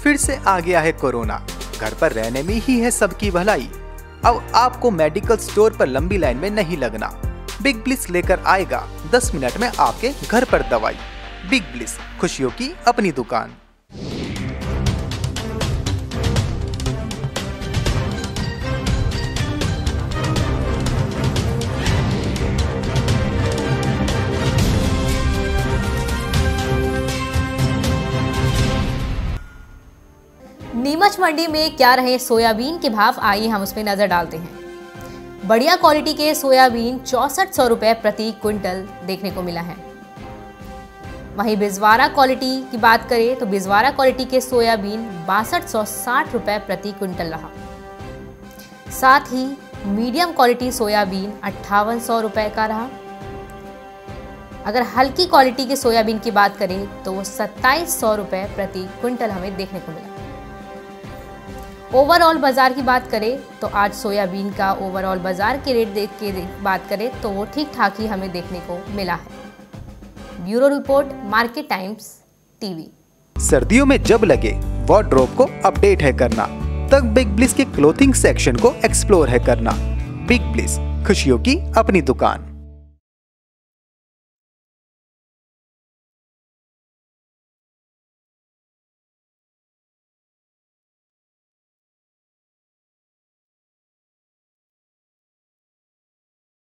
फिर से आ गया है कोरोना, घर पर रहने में ही है सबकी भलाई। अब आपको मेडिकल स्टोर पर लंबी लाइन में नहीं लगना। बिग ब्लिस लेकर आएगा 10 मिनट में आपके घर पर दवाई। बिग ब्लिस, खुशियों की अपनी दुकान। नीमच मंडी में क्या रहे सोयाबीन के भाव, आइए हम उस पर नजर डालते हैं। बढ़िया क्वालिटी के सोयाबीन 6400 रुपए प्रति क्विंटल देखने को मिला है। वहीं बिजवारा क्वालिटी की बात करें तो बिजवारा क्वालिटी के सोयाबीन 6260 रुपए प्रति क्विंटल रहा। साथ ही मीडियम क्वालिटी सोयाबीन 5800 रुपए का रहा। अगर हल्की क्वालिटी के सोयाबीन की बात करें तो वो 2700 रुपए प्रति क्विंटल हमें देखने को मिला। ओवरऑल बाजार की बात करें तो आज सोयाबीन का ओवरऑल बाजार के रेट देख के बात करें तो वो ठीक ठाक ही हमें देखने को मिला है। Bureau report, Market Times TV. सर्दियों में जब लगे वार्डरोब को अपडेट है करना, तब बिग ब्लिस के क्लोथिंग सेक्शन को एक्सप्लोर है करना। बिग ब्लिस, खुशियों की अपनी दुकान।